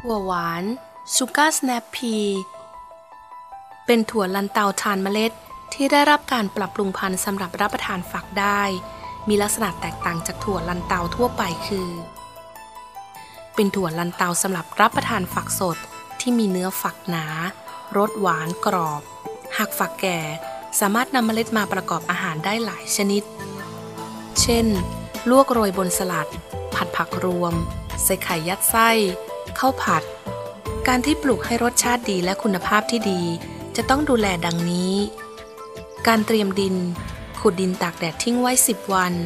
ถั่วหวานชูการ์สแนปพีเป็นถั่วลันเตาทานเมล็ดที่ได้รับการปรับปรุงพันธุ์สำหรับรับประทานฝักได้มีลักษณะแตกต่างจากถั่วลันเตาทั่วไปคือเป็นถั่วลันเตาสำหรับรับประทานฝักสดที่มีเนื้อฝักหนารสหวานกรอบหากฝักแก่สามารถนำเมล็ดมาประกอบอาหารได้หลายชนิดเช่นลวกโรยบนสลัดผัดผักรวมใส่ไข่ยัดไส้ข้าวผัดการที่ปลูกให้รสชาติดีและคุณภาพที่ดีจะต้องดูแลดังนี้การเตรียมดินขุดดินตากแดดทิ้งไว้10 วัน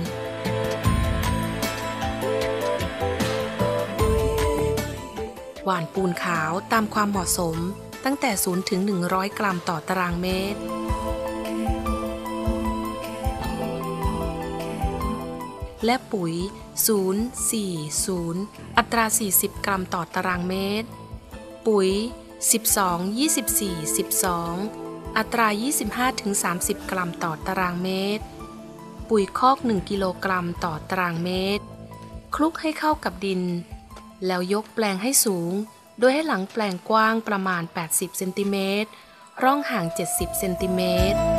หว่านปูนขาวตามความเหมาะสมตั้งแต่0 ถึง 100 กรัมต่อตารางเมตรและปุ๋ย040อัตรา40 กรัมต่อตารางเมตรปุ๋ย12-24-12อัตรา 25-30 กรัมต่อตารางเมตรปุ๋ยคอก1 กิโลกรัมต่อตารางเมตรคลุกให้เข้ากับดินแล้วยกแปลงให้สูงโดยให้หลังแปลงกว้างประมาณ80 เซนติเมตรร่องห่าง70 เซนติเมตร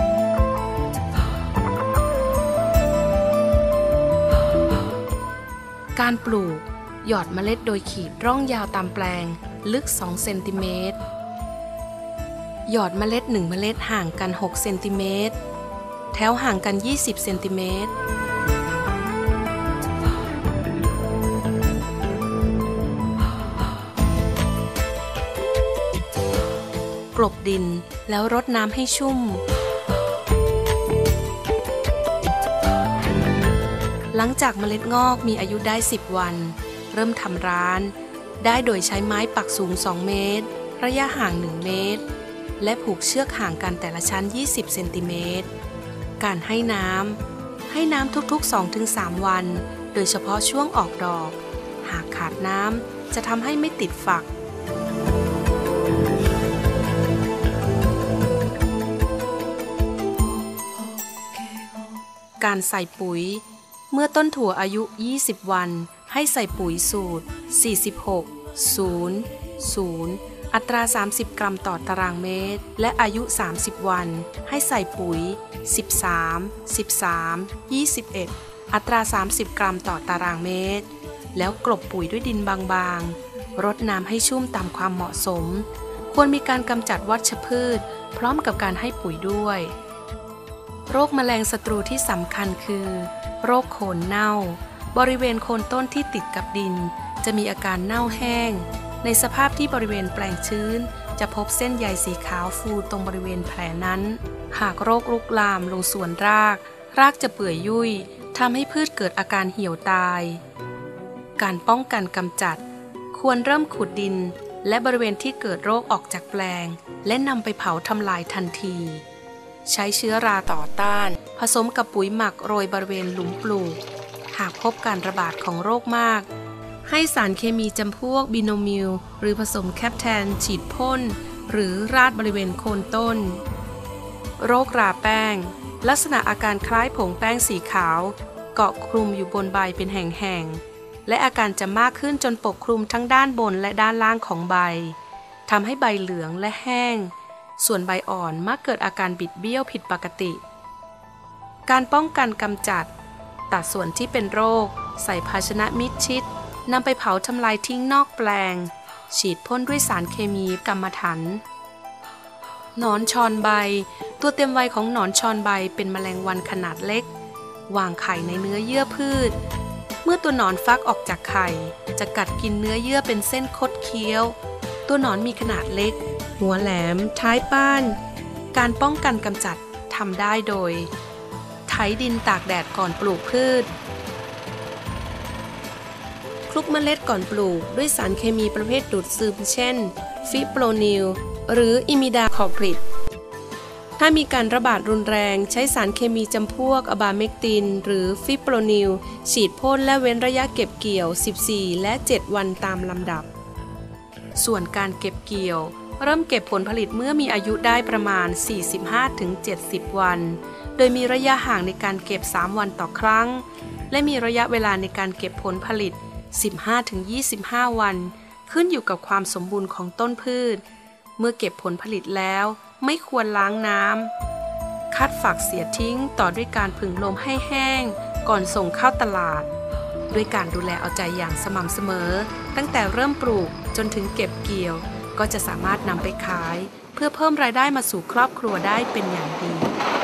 การปลูกหยอดเมล็ดโดยขีดร่องยาวตามแปลงลึก2 เซนติเมตรหยอดเมล็ด1 เมล็ดห่างกัน6 เซนติเมตรแถวห่างกัน20 เซนติเมตรกลบดินแล้วรดน้ำให้ชุ่มหลังจากเมล็ดงอกมีอายุได้10 วันเริ่มทำร้านได้โดยใช้ไม้ปักสูง2 เมตรระยะห่าง1 เมตรและผูกเชือกห่างกันแต่ละชั้น20 เซนติเมตรการให้น้ำทุกๆ 2-3 วันโดยเฉพาะช่วงออกดอกหากขาดน้ำจะทำให้ไม่ติดฝักการใส่ปุ๋ยเมื่อต้นถั่วอายุ20 วันให้ใส่ปุ๋ยสูตร46-0-0อัตรา30 กรัมต่อตารางเมตรและอายุ30 วันให้ใส่ปุ๋ย13-13-21อัตรา30 กรัมต่อตารางเมตรแล้วกลบปุ๋ยด้วยดินบางๆรดน้ำให้ชุ่มตามความเหมาะสมควรมีการกำจัดวัชพืชพร้อมกับการให้ปุ๋ยด้วยโรคแมลงศัตรูที่สำคัญคือโรคโคนเน่าบริเวณโคนต้นที่ติดกับดินจะมีอาการเน่าแห้งในสภาพที่บริเวณแปลงชื้นจะพบเส้นใยสีขาวฟูตรงบริเวณแผลนั้นหากโรคลุกลามลงส่วนรากจะเปื่อยยุ่ยทำให้พืชเกิดอาการเหี่ยวตายการป้องกันกำจัดควรเริ่มขุดดินและบริเวณที่เกิดโรคออกจากแปลงและนำไปเผาทำลายทันทีใช้เชื้อราต่อต้านผสมกับปุ๋ยหมักโรยบริเวณหลุมปลูกหากพบการระบาดของโรคมากให้สารเคมีจำพวกบิโนมิลหรือผสมแคปแทนฉีดพ่นหรือราดบริเวณโคนต้นโรคราแป้งลักษณะอาการคล้ายผงแป้งสีขาวเกาะคลุมอยู่บนใบเป็นแห่งๆและอาการจะมากขึ้นจนปกคลุมทั้งด้านบนและด้านล่างของใบทำให้ใบเหลืองและแห้งส่วนใบอ่อนมักเกิดอาการบิดเบี้ยวผิดปกติการป้องกันกำจัดตัดส่วนที่เป็นโรคใส่ภาชนะมิดชิดนำไปเผาทำลายทิ้งนอกแปลงฉีดพ่นด้วยสารเคมีกรรมฐานหนอนชอนใบตัวเต็มวัยของหนอนชอนใบเป็นแมลงวันขนาดเล็กวางไข่ในเนื้อเยื่อพืชเมื่อตัวหนอนฟักออกจากไข่จะกัดกินเนื้อเยื่อเป็นเส้นคดเคี้ยวตัวหนอนมีขนาดเล็กหัวแหลมท้ายป้านการป้องกันกำจัดทำได้โดยไถดินตากแดดก่อนปลูกพืชคลุกเมล็ดก่อนปลูกด้วยสารเคมีประเภทดูดซึมเช่นฟิโปรนิลหรืออิมิดาคลอพริดถ้ามีการระบาดรุนแรงใช้สารเคมีจำพวกอะบาเมกตินหรือฟิโปรนิลฉีดพ่นและเว้นระยะเก็บเกี่ยว14และ7 วันตามลำดับส่วนการเก็บเกี่ยวเริ่มเก็บผลผลิตเมื่อมีอายุได้ประมาณ 45-70 วันโดยมีระยะห่างในการเก็บ3 วันต่อครั้งและมีระยะเวลาในการเก็บผลผลิต15-25 วันขึ้นอยู่กับความสมบูรณ์ของต้นพืชเมื่อเก็บผลผลิตแล้วไม่ควรล้างน้ำคัดฝักเสียทิ้งต่อด้วยการผึ่งลมให้แห้งก่อนส่งเข้าตลาดด้วยการดูแลเอาใจอย่างสม่ำเสมอตั้งแต่เริ่มปลูกจนถึงเก็บเกี่ยวก็จะสามารถนำไปขายเพื่อเพิ่มรายได้มาสู่ครอบครัวได้เป็นอย่างดี